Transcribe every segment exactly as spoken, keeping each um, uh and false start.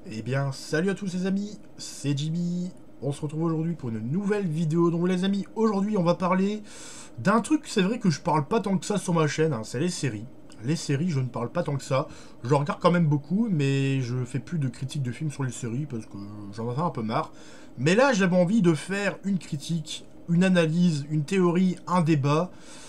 Eh bien, salut à tous les amis, c'est Jimmy. On se retrouve aujourd'hui pour une nouvelle vidéo. Donc les amis, aujourd'hui on va parler d'un truc, c'est vrai que je parle pas tant que ça sur ma chaîne, hein, c'est les séries. Les séries, je ne parle pas tant que ça. Je regarde quand même beaucoup, mais je fais plus de critiques de films sur les séries parce que j'en ai un peu marre. Mais là, j'avais envie de faire une critique, une analyse, une théorie, un débat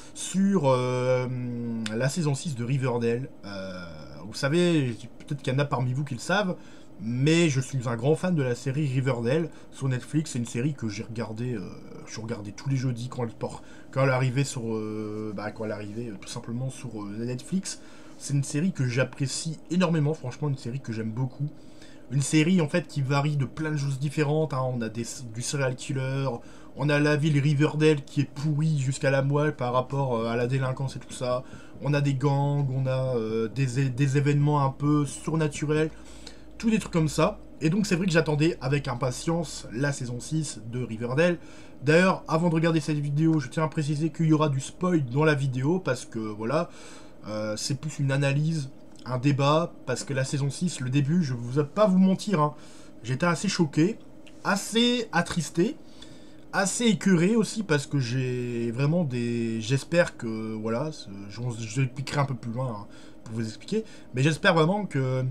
sur euh, la saison six de Riverdale. Euh, vous savez, peut-être qu'il y en a parmi vous qui le savent, mais je suis un grand fan de la série Riverdale sur Netflix. C'est une série que j'ai regardée, euh, je regardais tous les jeudis quand elle, quand elle arrivait sur, euh, bah, quand elle arrivait euh, tout simplement sur euh, Netflix. C'est une série que j'apprécie énormément, franchement une série que j'aime beaucoup. Une série en fait qui varie de plein de choses différentes, hein. On a des, du serial killer, on a la ville Riverdale qui est pourrie jusqu'à la moelle par rapport euh, à la délinquance et tout ça. On a des gangs, on a euh, des, des événements un peu surnaturels, tous des trucs comme ça. Et donc c'est vrai que j'attendais avec impatience la saison six de Riverdale. D'ailleurs, avant de regarder cette vidéo, je tiens à préciser qu'il y aura du spoil dans la vidéo parce que voilà, euh, c'est plus une analyse, un débat, parce que la saison six, le début, je ne vais pas vous mentir, hein, j'étais assez choqué, assez attristé, assez écœuré aussi, parce que j'ai vraiment des... J'espère que, voilà, je, je l'expliquerai un peu plus loin hein, pour vous expliquer, mais j'espère vraiment que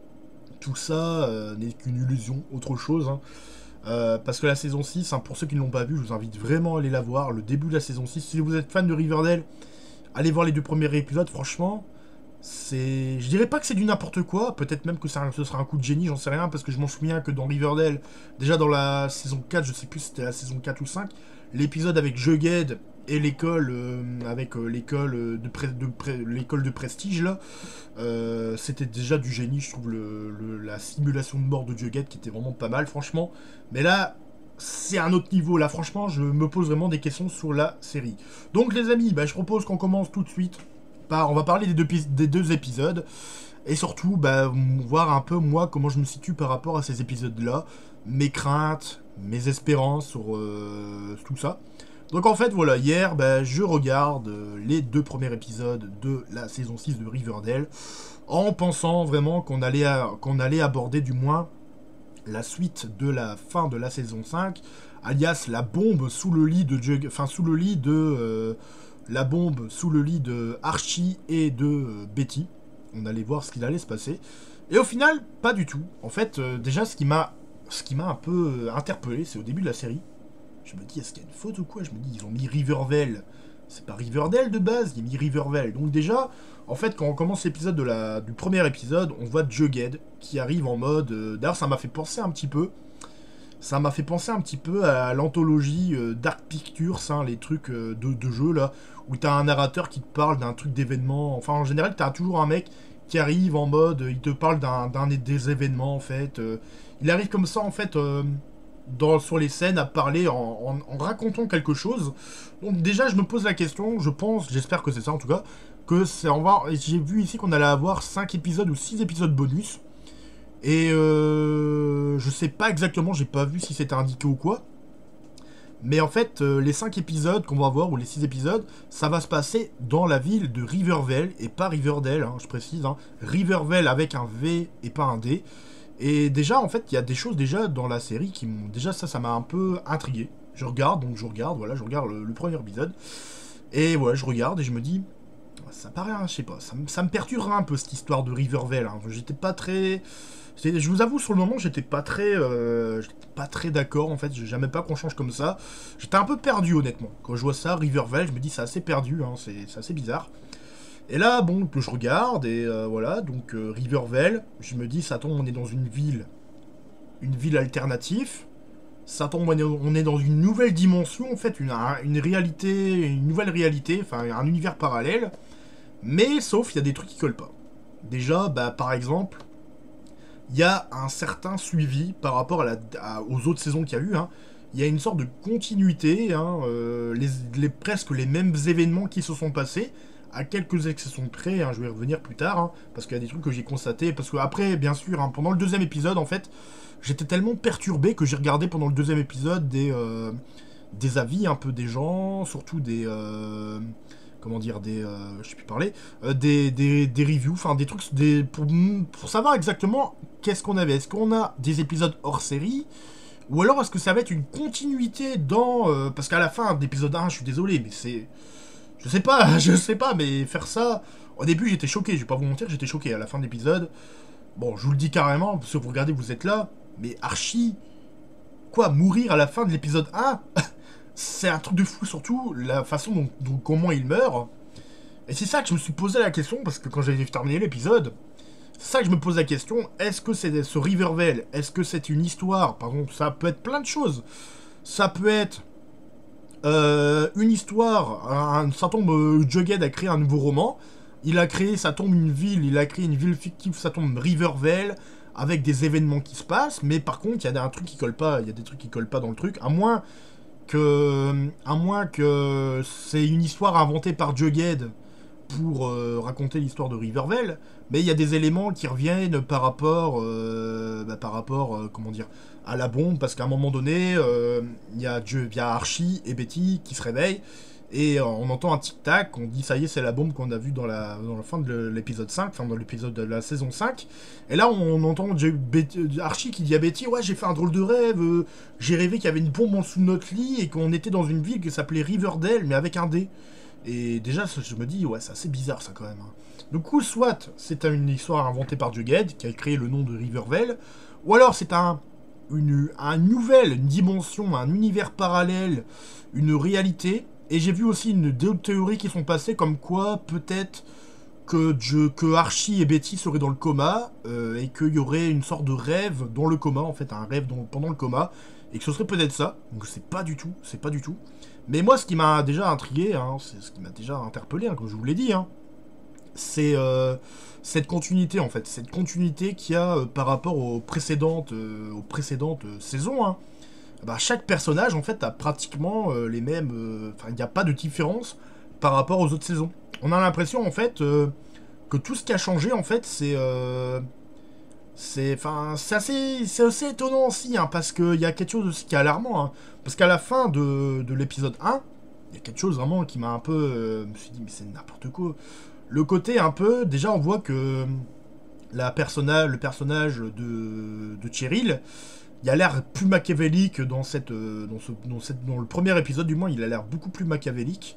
tout ça euh, n'est qu'une illusion, autre chose, hein. Euh, parce que la saison six, hein, pour ceux qui ne l'ont pas vu, je vous invite vraiment à aller la voir, le début de la saison six, si vous êtes fan de Riverdale, allez voir les deux premiers épisodes, franchement, c'est... Je dirais pas que c'est du n'importe quoi, peut-être même que ça, ce sera un coup de génie, j'en sais rien, parce que je m'en souviens que dans Riverdale, déjà dans la saison quatre, je sais plus si c'était la saison quatre ou cinq, l'épisode avec Jughead et l'école, euh, avec euh, l'école euh, de, pre de, pre l'école de prestige, là, euh, c'était déjà du génie, je trouve, le, le, la simulation de mort de Jughead qui était vraiment pas mal, franchement. Mais là, c'est un autre niveau, là, franchement, je me pose vraiment des questions sur la série. Donc, les amis, bah, je propose qu'on commence tout de suite par... On va parler des deux, des deux épisodes, et surtout, bah, voir un peu, moi, comment je me situe par rapport à ces épisodes-là, mes craintes, mes espérances sur euh, tout ça. Donc en fait, voilà, hier, bah, je regarde euh, les deux premiers épisodes de la saison six de Riverdale, en pensant vraiment qu'on allait, qu'on allait aborder du moins la suite de la fin de la saison cinq, alias la bombe sous le lit de Jug... enfin sous le lit de euh, la bombe sous le lit de Archie et de euh, Betty. On allait voir ce qu'il allait se passer. Et au final, pas du tout. En fait, euh, déjà, ce qui m'a ce qui m'a un peu euh, interpellé, c'est au début de la série. Je me dis, est-ce qu'il y a une faute ou quoi? Je me dis, ils ont mis Rivervale. C'est pas Riverdale de base, ils ont mis Rivervale. Donc déjà, en fait, quand on commence l'épisode de la... du premier épisode, on voit Jughead qui arrive en mode... Euh... D'ailleurs, ça m'a fait penser un petit peu... Ça m'a fait penser un petit peu à l'anthologie euh, Dark Pictures, hein, les trucs euh, de, de jeu, là, où t'as un narrateur qui te parle d'un truc d'événement. Enfin, en général, t'as toujours un mec qui arrive en mode... Il te parle d'un des événements, en fait. Euh, il arrive comme ça, en fait... Euh, Dans, sur les scènes à parler en, en, en racontant quelque chose. Donc déjà je me pose la question, je pense, j'espère que c'est ça en tout cas, que c'est on va. J'ai vu ici qu'on allait avoir cinq épisodes ou six épisodes bonus. Et euh, je sais pas exactement, j'ai pas vu si c'était indiqué ou quoi. Mais en fait, euh, les cinq épisodes qu'on va voir, ou les six épisodes, ça va se passer dans la ville de Rivervale, et pas Riverdale, hein, je précise, hein. Rivervale avec un V et pas un D. Et déjà, en fait, il y a des choses déjà dans la série qui m'ont... Déjà, ça, ça m'a un peu intrigué. Je regarde, donc je regarde, voilà, je regarde le, le premier épisode. Et voilà, je regarde et je me dis... Ça paraît, hein, je sais pas, ça, ça me perturbe un peu cette histoire de Rivervale. Hein. J'étais pas très... Je vous avoue, sur le moment, j'étais pas très... Euh, j'étais pas très d'accord, en fait. J'aimais pas qu'on change comme ça. J'étais un peu perdu, honnêtement. Quand je vois ça, Rivervale, je me dis, c'est assez perdu, hein, c'est assez bizarre. Et là, bon, je regarde, et euh, voilà, donc euh, Rivervale, je me dis, ça tombe, on est dans une ville, une ville alternative, ça tombe, on est dans une nouvelle dimension, en fait, une, une réalité, une nouvelle réalité, enfin, un univers parallèle, mais sauf, il y a des trucs qui collent pas. Déjà, bah, par exemple, il y a un certain suivi par rapport à la, à, aux autres saisons qu'il y a eu, hein. Il y a une sorte de continuité, hein, euh, les, les, presque les mêmes événements qui se sont passés, à quelques exceptions près, hein, je vais y revenir plus tard, hein, parce qu'il y a des trucs que j'ai constatés, parce que après, bien sûr, hein, pendant le deuxième épisode, en fait, j'étais tellement perturbé que j'ai regardé pendant le deuxième épisode des, euh, des avis un peu des gens, surtout des... Euh, comment dire, des, euh, je sais plus parler, euh, des, des, des reviews, enfin des trucs, des, pour, pour savoir exactement qu'est-ce qu'on avait. Est-ce qu'on a des épisodes hors série, ou alors est-ce que ça va être une continuité dans, euh, parce qu'à la fin d'épisode un, je suis désolé, mais c'est, je sais pas, je sais pas, mais faire ça, au début j'étais choqué, je vais pas vous mentir, j'étais choqué à la fin de l'épisode. Bon, je vous le dis carrément, parce que vous regardez, vous êtes là, mais Archie, quoi, mourir à la fin de l'épisode un, c'est un truc de fou, surtout la façon dont, dont comment il meurt. Et c'est ça que je me suis posé la question, parce que quand j'ai terminé l'épisode, c'est ça que je me pose la question, est-ce que c'est ce Rivervale, est-ce que c'est une histoire, par exemple, ça peut être plein de choses. Ça peut être euh, une histoire, un, ça tombe, euh, Jughead a créé un nouveau roman, il a créé, ça tombe une ville, il a créé une ville fictive, ça tombe Rivervale, avec des événements qui se passent, mais par contre, il y a un truc qui colle pas, il y a des trucs qui collent pas dans le truc, à moins que, à moins que c'est une histoire inventée par Jughead pour euh, raconter l'histoire de Rivervale, mais il y a des éléments qui reviennent par rapport, euh, bah, par rapport, euh, comment dire, à la bombe, parce qu'à un moment donné, euh, il y a Dieu, il y a Archie et Betty qui se réveillent, et euh, on entend un tic-tac, on dit ça y est, c'est la bombe qu'on a vue dans la, dans la fin de l'épisode cinq, enfin dans l'épisode de la saison cinq, et là on entend Dieu, Betty, Archie qui dit à Betty, ouais j'ai fait un drôle de rêve, euh, j'ai rêvé qu'il y avait une bombe en dessous de notre lit, et qu'on était dans une ville qui s'appelait Riverdale, mais avec un D. Et déjà, je me dis, ouais, c'est assez bizarre ça quand même. Du coup, soit c'est une histoire inventée par Jughead, qui a créé le nom de Rivervale, ou alors c'est un, une, un nouvelle, une dimension, un univers parallèle, une réalité. Et j'ai vu aussi une, deux théories qui sont passées, comme quoi peut-être que, je, que Archie et Betty seraient dans le coma, euh, et qu'il y aurait une sorte de rêve dans le coma, en fait, un rêve dans, pendant le coma, et que ce serait peut-être ça. Donc c'est pas du tout, c'est pas du tout. Mais moi, ce qui m'a déjà intrigué, hein, c'est ce qui m'a déjà interpellé, hein, comme je vous l'ai dit, hein, c'est euh, cette continuité, en fait. Cette continuité qu'il y a euh, par rapport aux précédentes, euh, aux précédentes euh, saisons. Hein. Bah, chaque personnage, en fait, a pratiquement euh, les mêmes... Enfin, il n'y a pas de différence par rapport aux autres saisons. On a l'impression, en fait, euh, que tout ce qui a changé, en fait, c'est... Euh, c'est enfin, assez, assez étonnant aussi, hein, parce qu'il y a quelque chose aussi qui est alarmant. Hein, parce qu'à la fin de, de l'épisode un, il y a quelque chose vraiment qui m'a un peu... Euh, je me suis dit, mais c'est n'importe quoi. Le côté un peu... Déjà, on voit que la personnage, le personnage de, de Cheryl, il a l'air plus machiavélique dans, cette, dans, ce, dans, cette, dans le premier épisode, du moins, il a l'air beaucoup plus machiavélique.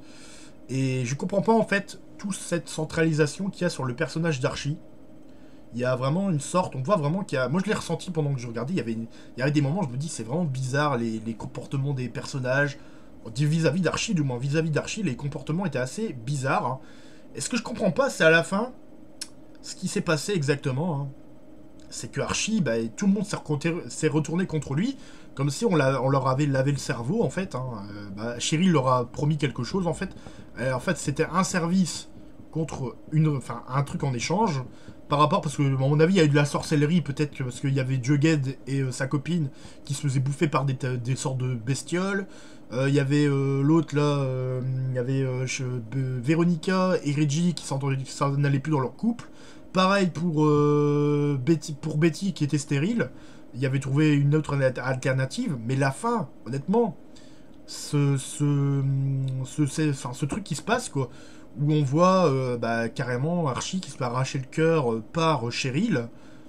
Et je comprends pas, en fait, toute cette centralisation qu'il y a sur le personnage d'Archie. Il y a vraiment une sorte, on voit vraiment qu'il y a... Moi je l'ai ressenti pendant que je regardais, il y avait, une... il y avait des moments, je me dis, c'est vraiment bizarre, les, les comportements des personnages, vis-à-vis d'Archie, du moins, vis-à-vis d'Archie, les comportements étaient assez bizarres. Hein. Et ce que je comprends pas, c'est à la fin, ce qui s'est passé exactement, hein. C'est que Archie, bah, tout le monde s'est retourné contre lui, comme si on, on leur avait lavé le cerveau, en fait. Hein. Euh, bah, Cheryl leur a promis quelque chose, en fait. Euh, en fait, c'était un service contre une, enfin, un truc en échange, par rapport, parce que, à mon avis, il y a eu de la sorcellerie, peut-être que parce qu'il y avait Jughead et euh, sa copine qui se faisaient bouffer par des, des sortes de bestioles. Il euh, y avait euh, l'autre, là, il euh, y avait euh, Véronica et Reggie qui s'en allaient plus dans leur couple. Pareil pour, euh, Betty, pour Betty qui était stérile. Il y avait trouvé une autre alternative, mais la fin, honnêtement, ce, ce, ce, enfin, ce truc qui se passe, quoi, où on voit euh, bah, carrément Archie qui se fait arracher le cœur euh, par Cheryl,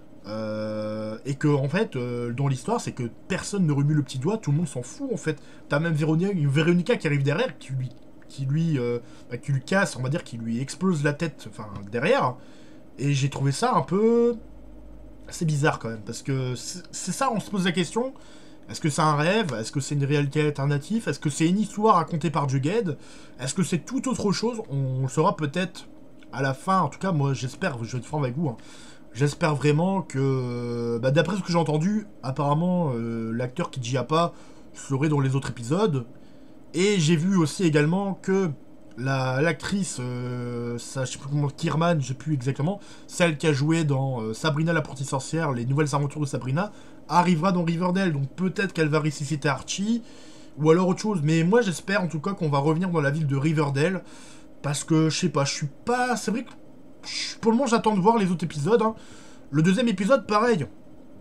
euh, et que en fait, euh, dans l'histoire, c'est que personne ne remue le petit doigt, tout le monde s'en fout en fait. T'as même Véronica, Véronica qui arrive derrière, qui lui, qui lui, euh, bah, qui lui casse, on va dire, qui lui explose la tête, enfin derrière. Et j'ai trouvé ça un peu, assez bizarre quand même, parce que c'est ça, on se pose la question. Est-ce que c'est un rêve? Est-ce que c'est une réalité alternative? Est-ce que c'est une histoire racontée par Jughead? Est-ce que c'est tout autre chose? On le saura peut-être à la fin. En tout cas, moi, j'espère, je vais être franc avec vous, hein. J'espère vraiment que... Bah, d'après ce que j'ai entendu, apparemment, euh, l'acteur qui dit pas serait dans les autres épisodes. Et j'ai vu aussi également que l'actrice, euh, je sais plus comment, Kierman, je sais plus exactement, celle qui a joué dans euh, Sabrina l'apprentie sorcière, les nouvelles aventures de Sabrina, arrivera dans Riverdale, donc peut-être qu'elle va ressusciter Archie, ou alors autre chose, mais moi j'espère en tout cas qu'on va revenir dans la ville de Riverdale, parce que je sais pas, je suis pas, c'est vrai que pour le moment j'attends de voir les autres épisodes, hein. Le deuxième épisode pareil,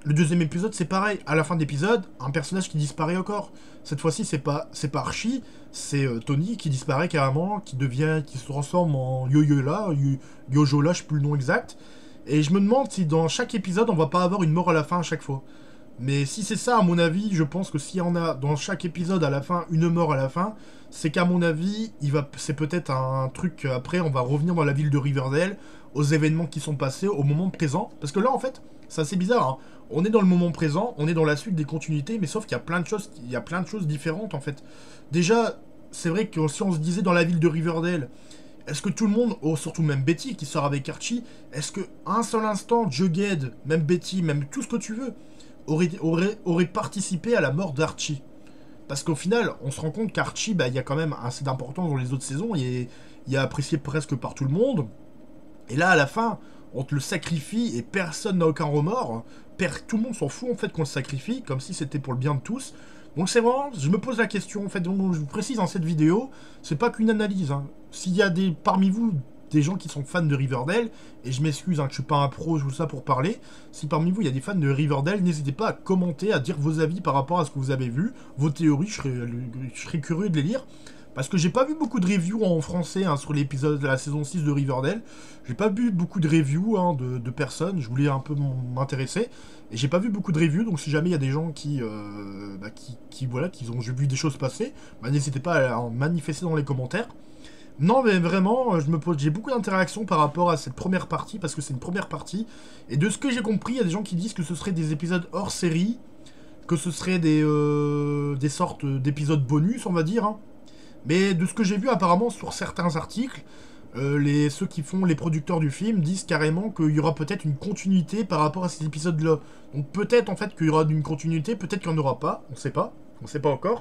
Le deuxième épisode, c'est pareil. À la fin de l'épisode, un personnage qui disparaît encore. Cette fois-ci, c'est pas, c'est pas Archie, c'est euh, Tony qui disparaît carrément, qui devient, qui se transforme en Yo-Yo-La, Yo-Yo-La, je sais plus le nom exact. Et je me demande si dans chaque épisode, on va pas avoir une mort à la fin à chaque fois. Mais si c'est ça, à mon avis, je pense que s'il y en a dans chaque épisode à la fin, une mort à la fin, c'est qu'à mon avis, il va, c'est peut-être un truc, après, on va revenir dans la ville de Riverdale, aux événements qui sont passés, au moment présent. Parce que là, en fait, c'est assez bizarre, hein. On est dans le moment présent, on est dans la suite des continuités, mais sauf qu'il y a plein de choses, il y a plein de choses différentes, en fait. Déjà, c'est vrai que si on se disait dans la ville de Riverdale, est-ce que tout le monde, oh, surtout même Betty qui sort avec Archie, est-ce que un seul instant, Jughead, même Betty, même tout ce que tu veux, aurait, aurait, aurait participé à la mort d'Archie? Parce qu'au final, on se rend compte qu'Archie, bah, il y a quand même assez d'importance dans les autres saisons, il est, il est apprécié presque par tout le monde. Et là, à la fin, on te le sacrifie et personne n'a aucun remords. Tout le monde s'en fout en fait qu'on le sacrifie, comme si c'était pour le bien de tous. Donc c'est vraiment, je me pose la question, en fait, donc je vous précise dans cette vidéo, c'est pas qu'une analyse, hein. S'il y a des, parmi vous des gens qui sont fans de Riverdale, et je m'excuse, hein, que je suis pas un pro, je vous ça pour parler, si parmi vous il y a des fans de Riverdale, n'hésitez pas à commenter, à dire vos avis par rapport à ce que vous avez vu, vos théories, je serais, je serais curieux de les lire. Parce que j'ai pas vu beaucoup de reviews en français, hein, sur l'épisode de la saison six de Riverdale. J'ai pas vu beaucoup de reviews, hein, de, de personnes, je voulais un peu m'intéresser. Et j'ai pas vu beaucoup de reviews, donc si jamais il y a des gens qui, euh, bah, qui, qui, voilà, qui ont vu des choses passer, bah, n'hésitez pas à en manifester dans les commentaires. Non, mais vraiment, je me pose, j'ai beaucoup d'interactions par rapport à cette première partie, parce que c'est une première partie. Et de ce que j'ai compris, il y a des gens qui disent que ce serait des épisodes hors série, que ce serait des, euh, des sortes d'épisodes bonus, on va dire, hein. Mais de ce que j'ai vu apparemment sur certains articles, euh, les, ceux qui font les producteurs du film disent carrément qu'il y aura peut-être une continuité par rapport à ces épisodes-là. Donc peut-être en fait qu'il y aura une continuité, peut-être qu'il n'y en aura pas, on sait pas, on sait pas encore.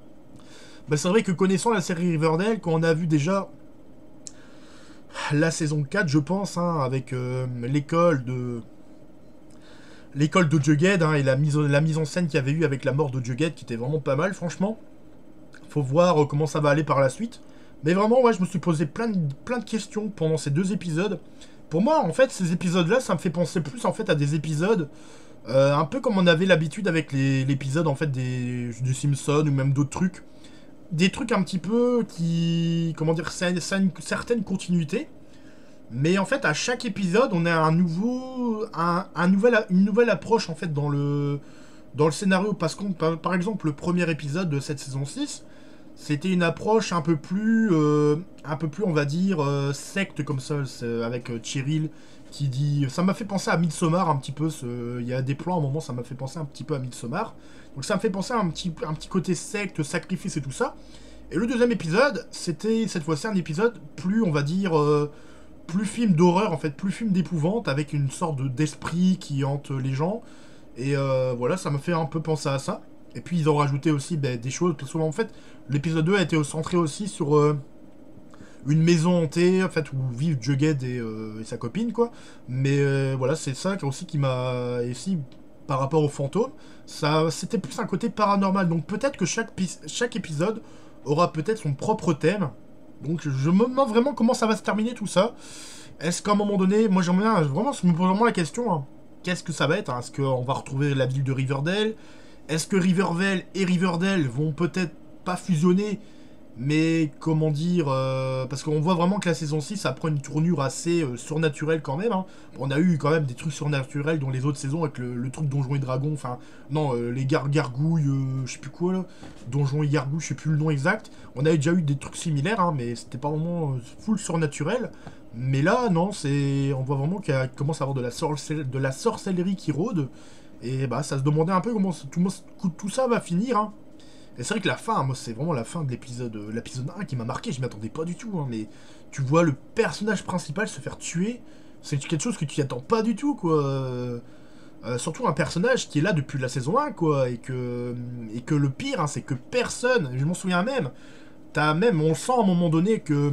Bah, c'est vrai que connaissant la série Riverdale, quand on a vu déjà la saison quatre, je pense, hein, avec euh, l'école de... L'école de Jughead, hein, et la mise, la mise en scène qu'il y avait eu avec la mort de Jughead, qui était vraiment pas mal, franchement. Faut voir comment ça va aller par la suite. Mais vraiment, ouais, je me suis posé plein de, plein de questions pendant ces deux épisodes. Pour moi, en fait, ces épisodes-là, ça me fait penser plus, en fait, à des épisodes... Euh, un peu comme on avait l'habitude avec l'épisode, en fait, des, des Simpsons ou même d'autres trucs. Des trucs un petit peu qui... Comment dire, ça a une certaine continuité. Mais en fait, à chaque épisode, on a un nouveau... Un, un nouvel, une nouvelle approche, en fait, dans le... Dans le scénario. Parce que, par, par exemple, le premier épisode de cette saison six... C'était une approche un peu plus, euh, un peu plus, on va dire, euh, secte comme ça, avec euh, Cheryl qui dit... Ça m'a fait penser à Midsommar un petit peu, ce... il y a des plans à un moment, ça m'a fait penser un petit peu à Midsommar. Donc ça me fait penser à un petit, un petit côté secte, sacrifice et tout ça. Et le deuxième épisode, c'était cette fois-ci un épisode plus, on va dire, euh, plus film d'horreur, en fait, plus film d'épouvante, avec une sorte d'esprit qui hante les gens. Et euh, voilà, ça m'a fait un peu penser à ça. Et puis ils ont rajouté aussi bah, des choses, parce qu'en fait, l'épisode deux a été centré aussi sur euh, une maison hantée, en fait, où vivent Jughead et, euh, et sa copine, quoi. Mais euh, voilà, c'est ça aussi qui m'a... Et aussi, par rapport aux fantômes, ça, c'était plus un côté paranormal. Donc peut-être que chaque, chaque épisode aura peut-être son propre thème. Donc je me demande vraiment comment ça va se terminer tout ça. Est-ce qu'à un moment donné, moi j'aimerais bien, vraiment, je me pose vraiment la question, hein, qu'est-ce que ça va être, hein? Est-ce qu'on va retrouver la ville de Riverdale? Est-ce que Rivervale et Riverdale vont peut-être pas fusionner, mais comment dire, euh, parce qu'on voit vraiment que la saison six, ça prend une tournure assez euh, surnaturelle quand même, hein. On a eu quand même des trucs surnaturels dans les autres saisons avec le, le truc Donjons et Dragons, enfin, non, euh, les gar gargouilles, euh, je sais plus quoi là, Donjons et Gargouilles, je sais plus le nom exact. On avait déjà eu des trucs similaires, hein, mais c'était pas vraiment euh, full surnaturel. Mais là, non, c'est, on voit vraiment qu'il commence à avoir de la, sorcel... de la sorcellerie qui rôde. Et bah, ça se demandait un peu comment tout, tout ça va finir, hein. Et c'est vrai que la fin, moi, c'est vraiment la fin de l'épisode euh, l'épisode un qui m'a marqué, je m'y attendais pas du tout, hein, mais tu vois le personnage principal se faire tuer, c'est quelque chose que tu n'y attends pas du tout, quoi. Euh, surtout un personnage qui est là depuis la saison un, quoi, et que, et que le pire, hein, c'est que personne, je m'en souviens même, t'as même, on sent à un moment donné que,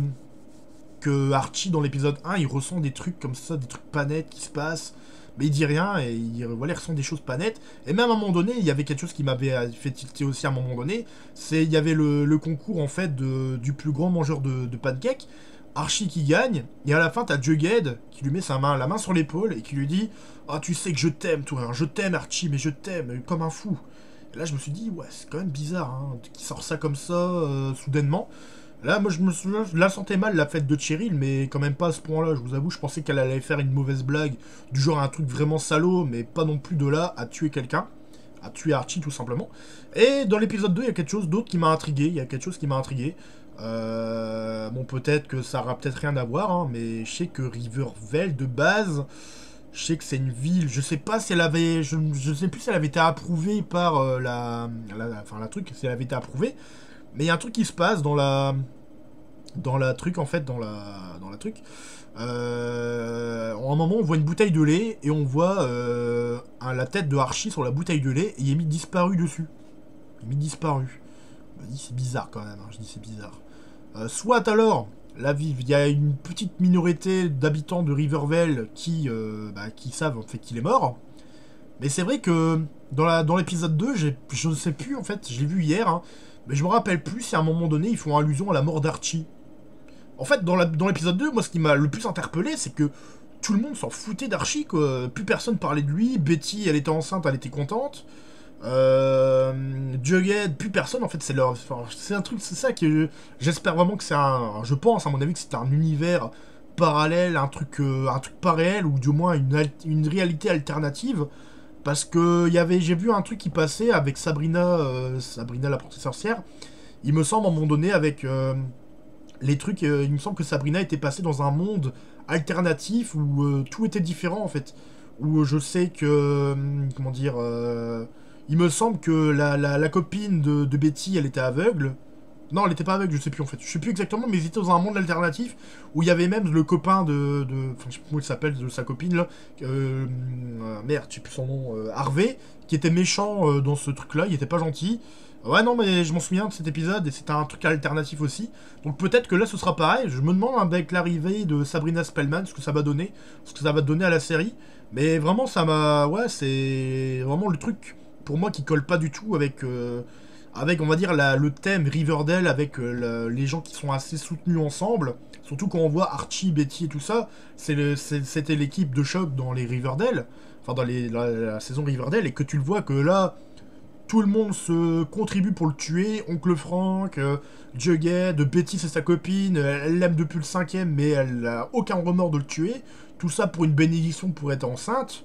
que Archie, dans l'épisode un, il ressent des trucs comme ça, des trucs pas nets qui se passent, mais il dit rien, et il, voilà, il ressent des choses pas nettes. Et même à un moment donné, il y avait quelque chose qui m'avait fait tilter aussi à un moment donné, c'est il y avait le, le concours, en fait, de, du plus grand mangeur de, de pancakes, Archie qui gagne, et à la fin, t'as Jughead qui lui met sa main, la main sur l'épaule et qui lui dit « Ah, tu sais que je t'aime, toi, hein, je t'aime, Archie, mais je t'aime, comme un fou. » Et là, je me suis dit « Ouais, c'est quand même bizarre, hein, qui sort ça comme ça, euh, soudainement. » Là, moi, je me souviens, je la sentais mal, la fête de Cheryl, mais quand même pas à ce point-là, je vous avoue, je pensais qu'elle allait faire une mauvaise blague, du genre un truc vraiment salaud, mais pas non plus de là à tuer quelqu'un, à tuer Archie, tout simplement. Et dans l'épisode deux, il y a quelque chose d'autre qui m'a intrigué, il y a quelque chose qui m'a intrigué. Euh, bon, peut-être que ça aura peut-être rien à voir, hein, mais je sais que Rivervale, de base, je sais que c'est une ville, je sais pas si elle avait, je, je sais plus si elle avait été approuvée par euh, la, la, la, enfin la truc, si elle avait été approuvée, mais il y a un truc qui se passe dans la, dans la truc en fait, dans la, dans la truc. Euh, à un moment, on voit une bouteille de lait et on voit euh, un, la tête de Archie sur la bouteille de lait et il est mis disparu dessus. Il est mis disparu. Je me dis c'est bizarre quand même, hein, je dis c'est bizarre. Euh, soit alors, la vie, il y a une petite minorité d'habitants de Rivervale qui, euh, bah, qui savent en fait qu'il est mort. Mais c'est vrai que dans la dans l'épisode deux, je ne sais plus en fait, je l'ai vu hier, hein, mais je me rappelle plus si à un moment donné ils font allusion à la mort d'Archie. En fait, dans l'épisode deux, moi ce qui m'a le plus interpellé, c'est que tout le monde s'en foutait d'Archie, quoi. Plus personne parlait de lui, Betty elle était enceinte, elle était contente. Euh, Jughead, plus personne en fait, c'est leur, enfin, c'est un truc, c'est ça que j'espère vraiment que c'est un, je pense à mon avis que c'est un univers parallèle, un truc, euh, un truc pas réel ou du moins une, une réalité alternative, parce que il y avait, j'ai vu un truc qui passait avec Sabrina, euh, Sabrina l'apprentie sorcière, il me semble à un moment donné avec euh, les trucs, euh, il me semble que Sabrina était passée dans un monde alternatif où euh, tout était différent en fait, où je sais que, euh, comment dire. Euh, Il me semble que la, la, la copine de, de Betty, elle était aveugle. Non, elle était pas aveugle, je sais plus en fait. Je sais plus exactement, mais ils étaient dans un monde alternatif où il y avait même le copain de... de enfin, je sais plus comment il s'appelle, de sa copine là. Euh, euh, merde, je sais plus son nom. Euh, Harvey, qui était méchant euh, dans ce truc-là, il était pas gentil. Ouais, non, mais je m'en souviens de cet épisode et c'était un truc alternatif aussi. Donc peut-être que là ce sera pareil. Je me demande avec l'arrivée de Sabrina Spellman ce que ça va donner, ce que ça va donner à la série. Mais vraiment, ça m'a. Ouais, c'est vraiment le truc pour moi qui colle pas du tout avec, euh, avec on va dire, la, le thème Riverdale, avec euh, la, les gens qui sont assez soutenus ensemble. Surtout quand on voit Archie, Betty et tout ça, c'était l'équipe de choc dans les Riverdale, enfin dans les, la, la saison Riverdale, et que tu le vois que là, tout le monde se contribue pour le tuer. Oncle Frank, euh, Jughead, Betty c'est sa copine, elle l'aime depuis le cinquième, mais elle a aucun remords de le tuer. Tout ça pour une bénédiction pour être enceinte.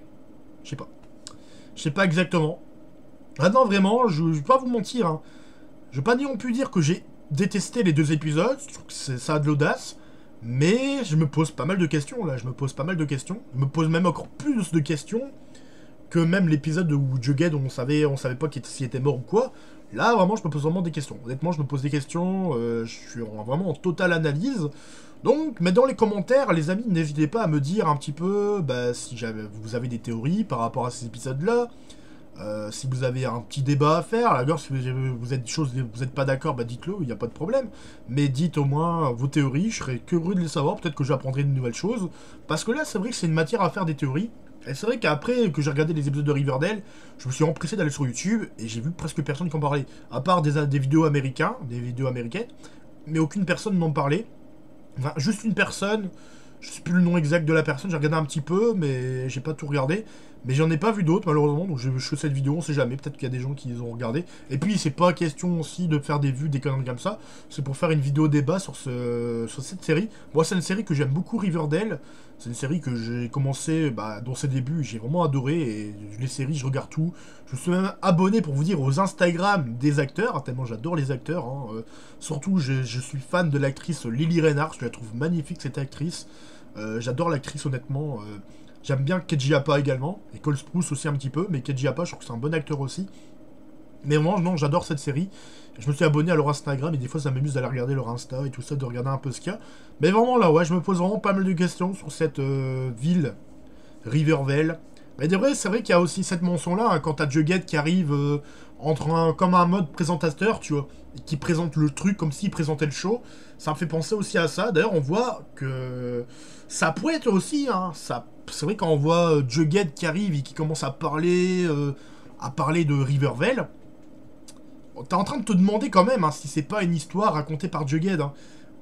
Je sais pas. Je sais pas exactement. Ah non, vraiment, je, je vais pas vous mentir. Hein. Je vais pas non plus dire que j'ai détesté les deux épisodes. Je trouve que ça a de l'audace. Mais je me pose pas mal de questions, là. Je me pose pas mal de questions. Je me pose même encore plus de questions que même l'épisode où Jughead, on savait, on savait pas s'il était mort ou quoi. Là, vraiment, je me pose vraiment des questions. Honnêtement, je me pose des questions. Euh, je suis vraiment en totale analyse. Donc, mais dans les commentaires, les amis, n'hésitez pas à me dire un petit peu bah, si vous avez des théories par rapport à ces épisodes-là. Euh, si vous avez un petit débat à faire, d'accord, si vous êtes choses, vous n'êtes pas d'accord, bah dites-le, il n'y a pas de problème. Mais dites au moins vos théories, je serais curieux de les savoir, peut-être que j'apprendrai de nouvelles choses. Parce que là, c'est vrai que c'est une matière à faire des théories. Et c'est vrai qu'après que j'ai regardé les épisodes de Riverdale, je me suis empressé d'aller sur YouTube et j'ai vu presque personne qui en parlait. À part des, des vidéos américaines, des vidéos américaines, mais aucune personne n'en parlait. Enfin, juste une personne, je sais plus le nom exact de la personne, j'ai regardé un petit peu, mais j'ai pas tout regardé. Mais j'en ai pas vu d'autres, malheureusement, donc je, je fais cette vidéo, on sait jamais, peut-être qu'il y a des gens qui les ont regardé. Et puis, c'est pas question aussi de faire des vues, des conneries comme ça, c'est pour faire une vidéo débat sur, ce, sur cette série. Moi, c'est une série que j'aime beaucoup, Riverdale. C'est une série que j'ai commencé bah, dans ses débuts, j'ai vraiment adoré, et les séries, je regarde tout. Je me suis même abonné, pour vous dire, aux Instagram des acteurs, tellement j'adore les acteurs. Hein. Euh, surtout, je, je suis fan de l'actrice Lily Reinhardt, je la trouve magnifique, cette actrice. Euh, j'adore l'actrice, honnêtement. Euh, J'aime bien Keiji Apa également, et Cole Sprouse aussi un petit peu, mais Keiji Apa, je trouve que c'est un bon acteur aussi. Mais vraiment, non, j'adore cette série. Je me suis abonné à leur Instagram, et des fois ça m'amuse d'aller regarder leur Insta et tout ça, de regarder un peu ce qu'il y a. Mais vraiment là, ouais, je me pose vraiment pas mal de questions sur cette euh, ville, Rivervale. Mais de vrai, c'est vrai qu'il y a aussi cette mention-là, hein, quand t'as Jughead qui arrive euh, entre un, comme un mode présentateur, tu vois, et qui présente le truc comme s'il présentait le show. Ça me fait penser aussi à ça. D'ailleurs, on voit que ça pourrait être aussi, hein, ça, c'est vrai quand on voit euh, Jughead qui arrive et qui commence à parler, euh, à parler de Rivervale, t'es en train de te demander quand même hein, si c'est pas une histoire racontée par Jughead. Hein.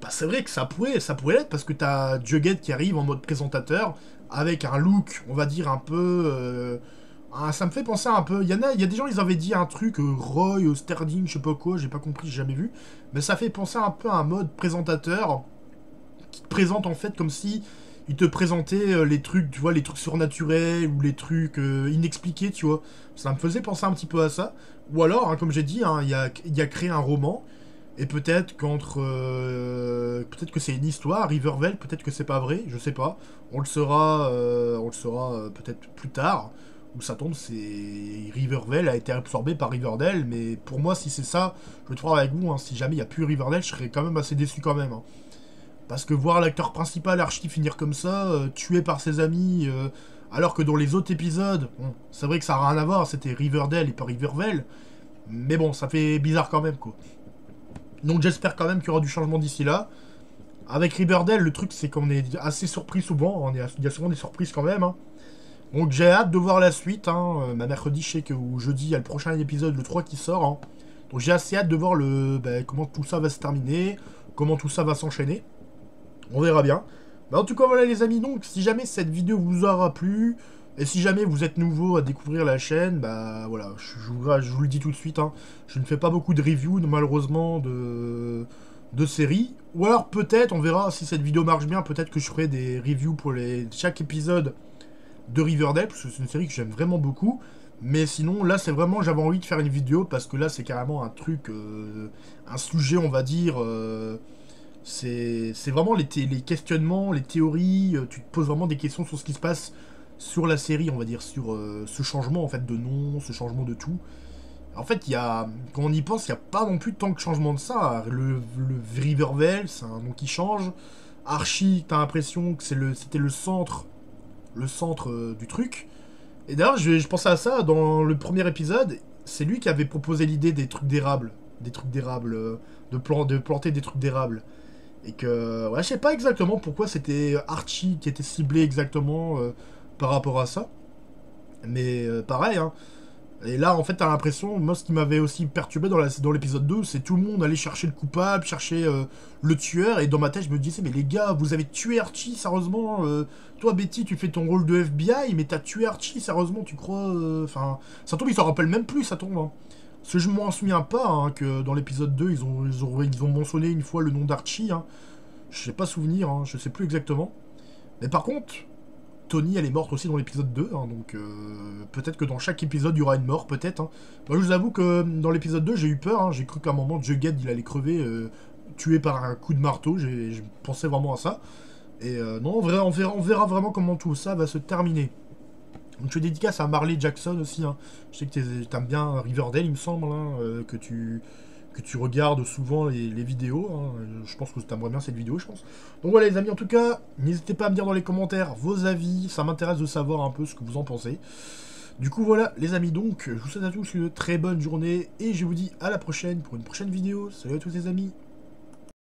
bah, c'est vrai que ça pourrait, ça pourrait l'être, parce que t'as Jughead qui arrive en mode présentateur, avec un look, on va dire, un peu... euh, ah, ça me fait penser un peu... Il y en a, il y a des gens, ils avaient dit un truc, euh, Roy, euh, Sterling, je sais pas quoi, j'ai pas compris, j'ai jamais vu. Mais ça fait penser un peu à un mode présentateur, qui te présente en fait comme si il te présentait euh, les trucs, tu vois, les trucs surnaturels, ou les trucs euh, inexpliqués, tu vois. Ça me faisait penser un petit peu à ça. Ou alors, hein, comme j'ai dit, hein, il a, il a créé un roman, et peut-être qu'entre... euh, peut-être que c'est une histoire, Rivervale, peut-être que c'est pas vrai, je sais pas. On le saura, euh, on le saura euh, peut-être plus tard. Où ça tombe, c'est... Rivervale a été absorbé par Riverdale, mais pour moi, si c'est ça, je vais te voir avec vous, hein, si jamais il n'y a plus Riverdale, je serais quand même assez déçu quand même. Hein. Parce que voir l'acteur principal Archie finir comme ça, euh, tué par ses amis, euh, alors que dans les autres épisodes, bon, c'est vrai que ça n'a rien à voir, c'était Riverdale et pas Rivervale, mais bon, ça fait bizarre quand même, quoi. Donc j'espère quand même qu'il y aura du changement d'ici là. Avec Riverdale, le truc c'est qu'on est assez surpris souvent, on est, il y a souvent des surprises quand même. Hein. Donc j'ai hâte de voir la suite. Hein. Euh, bah, mercredi, je sais que ou jeudi, il y a le prochain épisode, le trois qui sort. Hein. Donc j'ai assez hâte de voir le bah, comment tout ça va se terminer, comment tout ça va s'enchaîner. On verra bien. Bah, en tout cas, voilà les amis, donc si jamais cette vidéo vous aura plu, et si jamais vous êtes nouveau à découvrir la chaîne, bah voilà, je, je, vous, je vous le dis tout de suite, hein, je ne fais pas beaucoup de reviews, malheureusement, de, de séries. Ou alors peut-être, on verra si cette vidéo marche bien, peut-être que je ferai des reviews pour les, chaque épisode de Riverdale, parce que c'est une série que j'aime vraiment beaucoup. Mais sinon, là, c'est vraiment, j'avais envie de faire une vidéo, parce que là, c'est carrément un truc, euh, un sujet, on va dire... Euh, c'est vraiment les, les questionnements, les théories, euh, tu te poses vraiment des questions sur ce qui se passe sur la série, on va dire, sur euh, ce changement en fait de nom, ce changement de tout. En fait, il y a, quand on y pense, il n'y a pas non plus tant de changement de ça. Le, le Rivervale, c'est un nom qui change. Archie, t'as l'impression que c'était le, le centre, le centre euh, du truc. Et d'ailleurs, je, je pensais à ça dans le premier épisode, c'est lui qui avait proposé l'idée des trucs d'érable, des trucs d'érable, euh, de, plan, de planter des trucs d'érable. Et que, ouais, je sais pas exactement pourquoi c'était Archie qui était ciblé exactement euh, par rapport à ça. Mais euh, pareil, hein. Et là, en fait, t'as l'impression, moi, ce qui m'avait aussi perturbé dans l'épisode dans deux, c'est tout le monde allait chercher le coupable, chercher euh, le tueur, et dans ma tête, je me disais, mais les gars, vous avez tué Archie, sérieusement euh, toi, Betty, tu fais ton rôle de F B I, mais t'as tué Archie, sérieusement, tu crois... Enfin, euh, ça tombe, il s'en rappelle même plus, ça tombe, hein. Parce que je m'en souviens pas, hein, que dans l'épisode deux, ils ont, ils, ont, ils ont mentionné une fois le nom d'Archie, hein. Je sais pas souvenir, hein, je sais plus exactement. Mais par contre, Tony, elle est morte aussi dans l'épisode deux, hein, donc euh, peut-être que dans chaque épisode, il y aura une mort, peut-être. Hein. Moi, je vous avoue que dans l'épisode deux, j'ai eu peur, hein, j'ai cru qu'à un moment, Jughead, il allait crever, euh, tué par un coup de marteau, je pensais vraiment à ça. Et euh, non, on verra, on, verra, on verra vraiment comment tout ça va se terminer. Donc je fais dédicace à Marley Jackson aussi, hein. Je sais que t'aimes bien Riverdale, il me semble, hein, euh, que tu... que tu regardes souvent les, les vidéos, hein. Je pense que tu aimerais bien cette vidéo, je pense. Donc voilà les amis, en tout cas, n'hésitez pas à me dire dans les commentaires vos avis, ça m'intéresse de savoir un peu ce que vous en pensez. Du coup voilà les amis, donc je vous souhaite à tous une très bonne journée, et je vous dis à la prochaine pour une prochaine vidéo. Salut à tous les amis.